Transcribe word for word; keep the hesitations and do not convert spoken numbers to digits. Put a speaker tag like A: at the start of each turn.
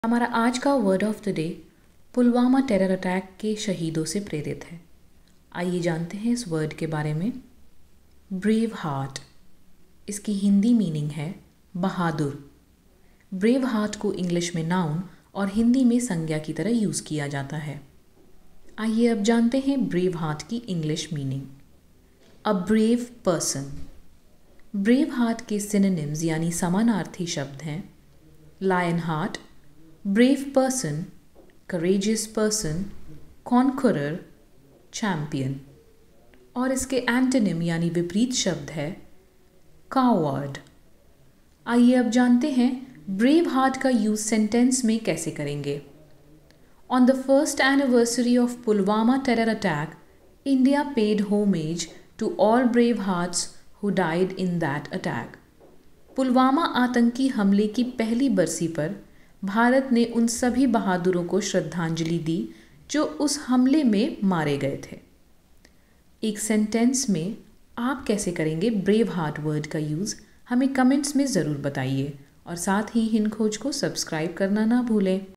A: हमारा आज का word of the day Pulwama terror attack के शहीदों से प्रेरित है। आइए जानते हैं इस वर्ड के बारे में। ब्रेव हार्ट, इसकी हिंदी मीनिंग है बहादुर। ब्रेव हार्ट को इंग्लिश में नाउन और हिंदी में संज्ञा की तरह यूज़ किया जाता है। आइए अब जानते हैं ब्रेव हार्ट की English meaning. A brave person. Brave heart के सिनोनिम्स यानी समानार्थी शब्द हैं lion heart, brave person, courageous person, conqueror, champion। और इसके एंटोनिम यानी विपरीत शब्द है coward। आइए अब जानते हैं ब्रेव हार्ट का यूज सेंटेंस में कैसे करेंगे। On the first anniversary of Pulwama terror attack, India paid homage to all brave hearts who died in that attack. Pulwama आतंकी हमले की पहली बरसी पर भारत ने उन सभी बहादुरों को श्रद्धांजलि दी जो उस हमले में मारे गए थे। एक सेंटेंस में आप कैसे करेंगे ब्रेव हार्ट वर्ड का यूज़, हमें कमेंट्स में ज़रूर बताइए और साथ ही हिंद खोज को सब्सक्राइब करना ना भूलें।